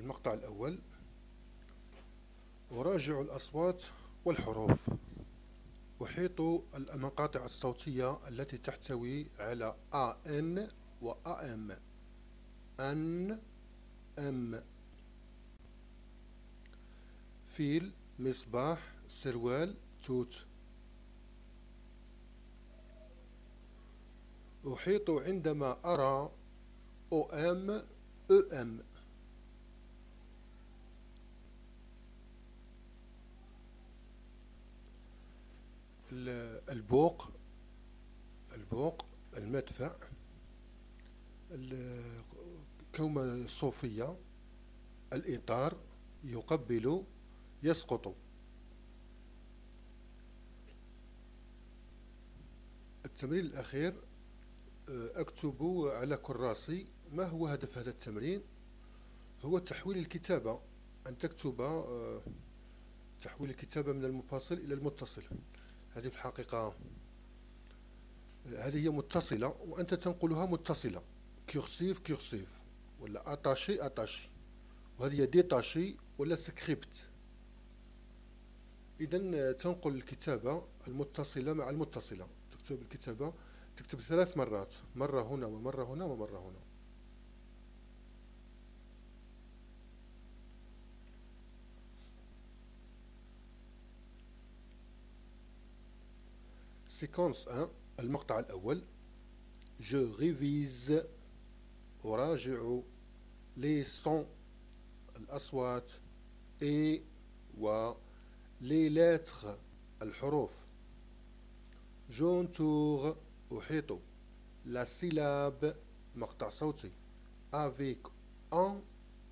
المقطع الأول: أراجع الأصوات والحروف. أحيط المقاطع الصوتية التي تحتوي على AN و AM. أن، أم. فيل، مصباح، سروال، توت. أحيط عندما أرى OM، EM. البوق، المدفع، الكومة الصوفية، الإطار، يقبل، يسقط. التمرين الأخير: أكتب على كراسي. ما هو هدف هذا التمرين؟ هو تحويل الكتابة، أن تكتب تحويل الكتابة من المنفصل إلى المتصل. هذه في الحقيقة هذه هي متصلة وأنت تنقلها متصلة، كيرسيف كيرسيف، ولا أتاشي أتاشي، وهذه ديتاشي ولا سكريبت. إذا تنقل الكتابة المتصلة مع المتصلة. تكتب الكتابة، تكتب 3 مرات، مرة هنا ومرة هنا ومرة هنا. سيكونس 1، المقطع الأول: Je révise، أراجع les sons، الأصوات، et و les lettres، الحروف. J'entoure، أحيط la syllabe، مقطع صوتي، avec un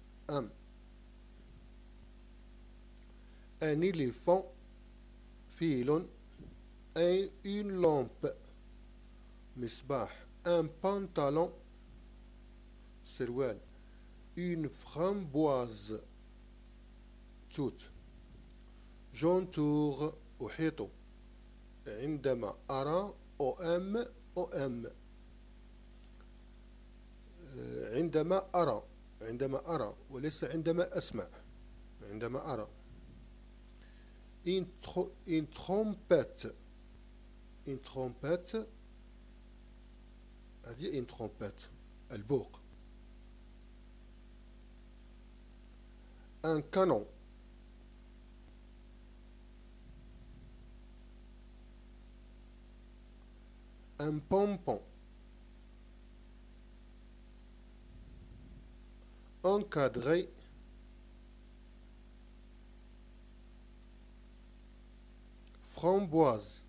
un éléphant، فيل، une lampe، مصباح، un pantalon، سروال، une framboise، توت. j'entoure، أحيط عندما أرى OM عندما أرى وليس عندما أسمع، عندما أرى. une trompette، هذه une trompette، البوق. un canon، un pompon. encadré، framboise.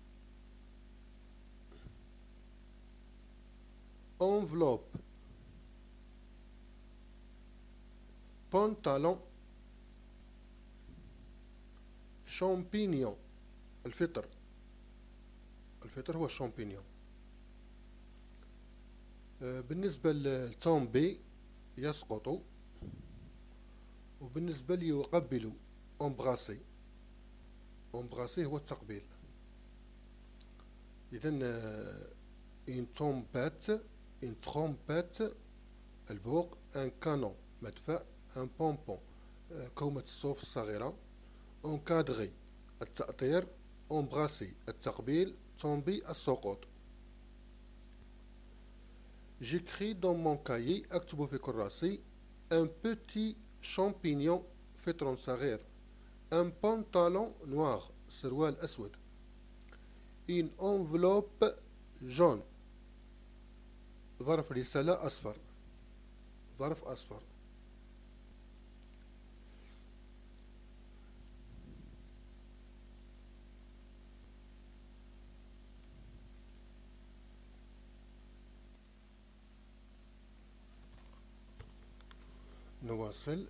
enveloppe، pantalon. champignon، الفطر هو الشامبينيون. بالنسبة للتومبي يسقط، وبالنسبة لي يقبل امبغاسي هو التقبيل. إذا une trompette، البوق، un canon، مدفع، un pompon، كومة الصوف الصغيرة، encadré، التأطير، embrasser، التقبيل، tomber، السقوط. j'écris dans mon cahier، أكتب في كراسي، un petit champignon، فطر صغير، un pantalon noir، سروال أسود، une enveloppe jaune، ظرف رسالة أصفر، ظرف أصفر. نواصل.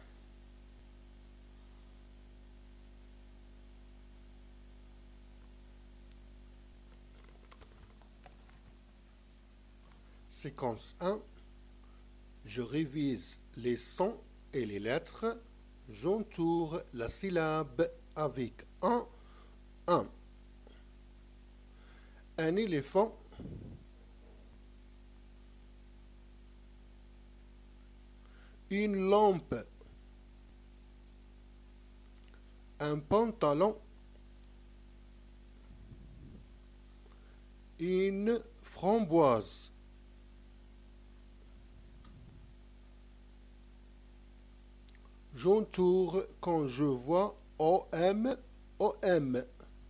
séquence 1: je révise les sons et les lettres. J'entoure la syllabe avec un éléphant, une lampe, un pantalon, une framboise. J'entoure quand je vois OM, OM.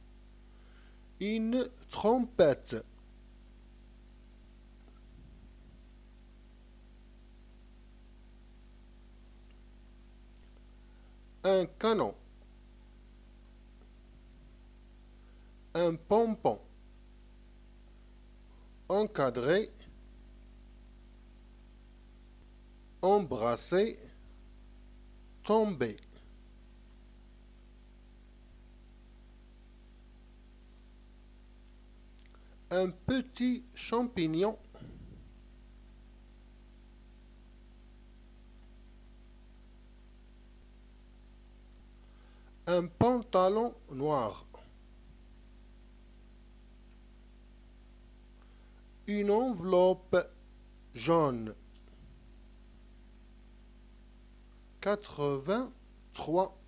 Une trompette. Un canon. Un pompon. Encadré. Embrasser. Tomber. Un petit champignon. Un pantalon noir. Une enveloppe jaune. 83.